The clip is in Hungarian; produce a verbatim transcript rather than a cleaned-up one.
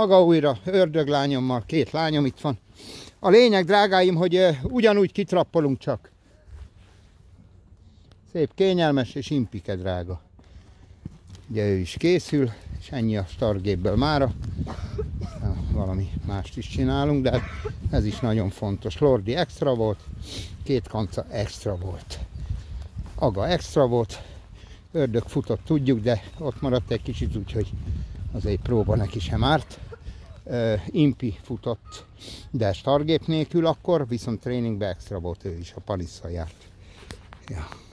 Maga újra ördöglányommal, két lányom itt van. A lényeg, drágáim, hogy uh, ugyanúgy kitrappolunk csak. Szép, kényelmes és impike, drága. Ugye ő is készül, és ennyi a startgépből mára. Valami mást is csinálunk, de ez is nagyon fontos. Lordi extra volt, két kanca extra volt. Aga extra volt, ördög futott, tudjuk, de ott maradt egy kicsit, úgyhogy azért próba neki sem árt. Uh, Impi futott, de startgép nélkül akkor, viszont tréningbe extra volt ő is, a palisszal járt. Ja.